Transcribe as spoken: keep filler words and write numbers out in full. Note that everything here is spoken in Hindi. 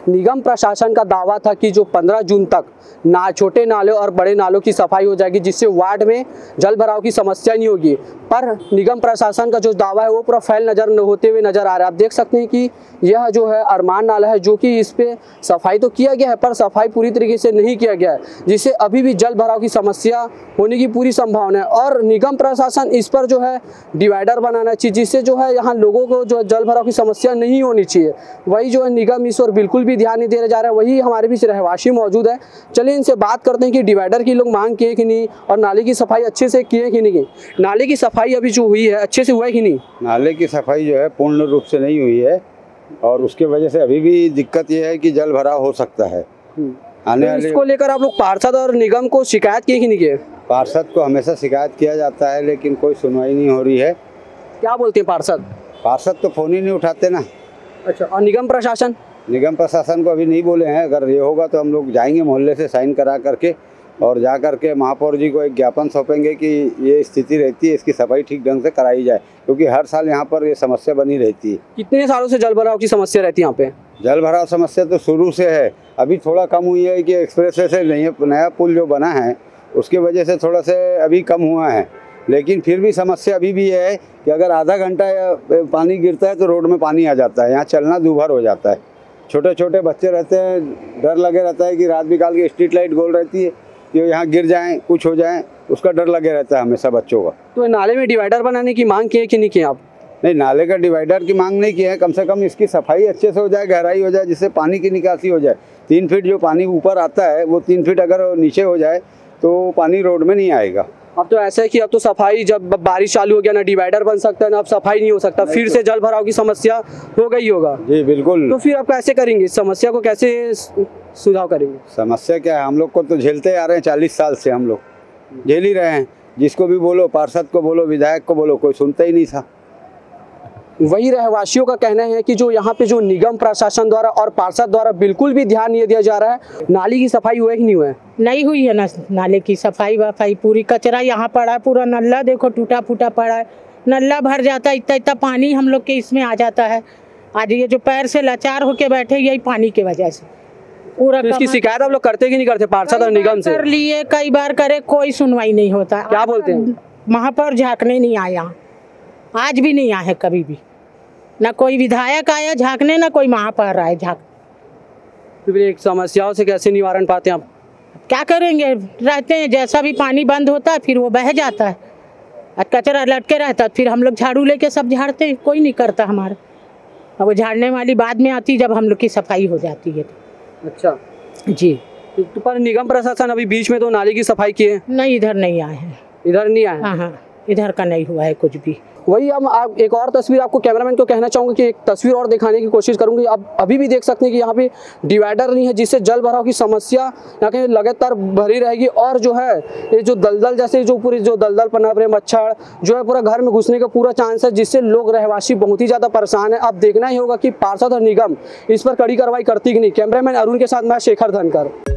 निगम प्रशासन का दावा था कि जो पंद्रह जून तक ना छोटे नालों और बड़े नालों की सफाई हो जाएगी, जिससे वार्ड में जल भराव की समस्या नहीं होगी। पर निगम प्रशासन का जो दावा है वो पूरा फैल नजर न होते हुए नजर आ रहा है। आप देख सकते हैं कि यह जो है अरमान नाला है, जो कि इस पे सफाई तो किया गया है पर सफाई पूरी तरीके से नहीं किया गया है, जिससे अभी भी जल भराव की समस्या होने की पूरी संभावना है। और निगम प्रशासन इस पर जो है डिवाइडर बनाना चाहिए, जिससे जो है यहाँ लोगों को जो जल भराव की समस्या नहीं होनी चाहिए। वही जो है निगम इस पर बिल्कुल भी ध्यान नहीं दे जा रहा है। वही हमारे बीच रहवासी मौजूद है, चलिए इनसे बात करते हैं कि डिवाइडर की लोग मांग किए कि नहीं और नाले की सफाई अच्छे से किए कि नहीं। नाले की सफाई अभी जो हुई है अच्छे से हुआ है कि नहीं? नाले की सफाई जो है पूर्ण रूप से नहीं हुई है और उसके वजह से अभी भी दिक्कत ये है कि जल भराव हो सकता है आने वाले। इसको लेकर आप लोग पार्षद और निगम को शिकायत किए कि नहीं किए? पार्षद को हमेशा शिकायत किया जाता है लेकिन कोई सुनवाई नहीं हो रही है। क्या बोलते हैं पार्षद? पार्षद तो फोन ही नहीं उठाते ना। अच्छा, और निगम प्रशासन? निगम प्रशासन को अभी नहीं बोले हैं। अगर ये होगा तो हम लोग जाएंगे मोहल्ले से साइन करा करके और जा करके महापौर जी को एक ज्ञापन सौंपेंगे कि ये स्थिति रहती है, इसकी सफाई ठीक ढंग से कराई जाए, क्योंकि हर साल यहाँ पर ये समस्या बनी रहती है। कितने सालों से जल भराव की समस्या रहती है यहाँ पे? जल भराव समस्या तो शुरू से है, अभी थोड़ा कम हुई है कि एक्सप्रेस वे से नया पुल जो बना है उसकी वजह से थोड़ा से अभी कम हुआ है, लेकिन फिर भी समस्या अभी भी है कि अगर आधा घंटा पानी गिरता है तो रोड में पानी आ जाता है, यहाँ चलना दूभर हो जाता है। छोटे छोटे बच्चे रहते हैं, डर लगे रहता है कि रात बिकाल की स्ट्रीट लाइट गोल रहती है कि यहाँ गिर जाएं, कुछ हो जाए, उसका डर लगे रहता है हमेशा बच्चों का। तो नाले में डिवाइडर बनाने की मांग की है कि नहीं की आप? नहीं, नाले का डिवाइडर की मांग नहीं की है, कम से कम इसकी सफाई अच्छे से हो जाए, गहराई हो जाए, जिससे पानी की निकासी हो जाए। तीन फीट जो पानी ऊपर आता है वो तीन फीट अगर नीचे हो जाए तो पानी रोड में नहीं आएगा। अब तो ऐसा है कि अब तो सफाई, जब बारिश चालू हो गया ना डिवाइडर बन सकता है ना अब सफाई नहीं हो सकता, फिर से जल भराव की समस्या हो गई होगा। जी बिल्कुल। तो फिर आप कैसे करेंगे इस समस्या को, कैसे सुझाव करेंगे? समस्या क्या है, हम लोग को तो झेलते आ रहे हैं, चालीस साल से हम लोग झेल ही रहे हैं। जिसको भी बोलो, पार्षद को बोलो, विधायक को बोलो, कोई सुनता ही नहीं था। वही रहवासियों का कहना है कि जो यहाँ पे जो निगम प्रशासन द्वारा और पार्षद द्वारा बिल्कुल भी ध्यान नहीं दिया जा रहा है। नाली की सफाई हुआ है कि नहीं हुआ है? नहीं हुई है ना नाले की सफाई वफाई, पूरी कचरा यहाँ पड़ा है, पूरा नल्ला देखो टूटा फूटा पड़ा है, नल्ला भर जाता है, इतना इतना पानी हम लोग के इसमें आ जाता है। आज ये जो पैर से लाचार होके बैठे यही पानी की वजह से पूरा। तो इसकी शिकायत आप लोग करते कि नहीं करते पार्षद और निगम से? कर लिए, कई बार करे, कोई सुनवाई नहीं होता। क्या बोलते हैं? महापौर झाँकने नहीं आया, आज भी नहीं आया, कभी भी ना कोई विधायक आया झाँकने, ना कोई महापौर आया झाँक। तो फिर एक समस्याओं से कैसे निवारण पाते हैं आप? क्या करेंगे, रहते हैं, जैसा भी पानी बंद होता है फिर वो बह जाता है, कचरा लटके रहता है, फिर हम लोग झाड़ू लेके सब झाड़ते हैं, कोई नहीं करता हमारा। अब वो झाड़ने वाली बाद में आती जब हम लोग की सफाई हो जाती है। अच्छा जी। तो पर निगम प्रशासन अभी बीच में तो नाले की सफाई की है? नहीं, इधर नहीं आए हैं। इधर नहीं आए? हाँ हाँ, इधर का नहीं हुआ है कुछ भी। वही हम आप एक और तस्वीर आपको कैमरामैन को कहना चाहूँगा कि एक तस्वीर और दिखाने की कोशिश करूँगी। अब अभी भी देख सकते हैं कि यहाँ पे डिवाइडर नहीं है, जिससे जल भराव की समस्या यहाँ के लगातार भरी रहेगी। और जो है ये जो दलदल जैसे जो पूरी जो दलदल पनप रहे, मच्छर जो है पूरा घर में घुसने का पूरा चांस है, जिससे लोग रहवासी बहुत ही ज़्यादा परेशान है। अब देखना ही होगा कि पार्षद और निगम इस पर कड़ी कार्रवाई करती कि नहीं। कैमरामैन अरुण के साथ मैं शेखर धनकर।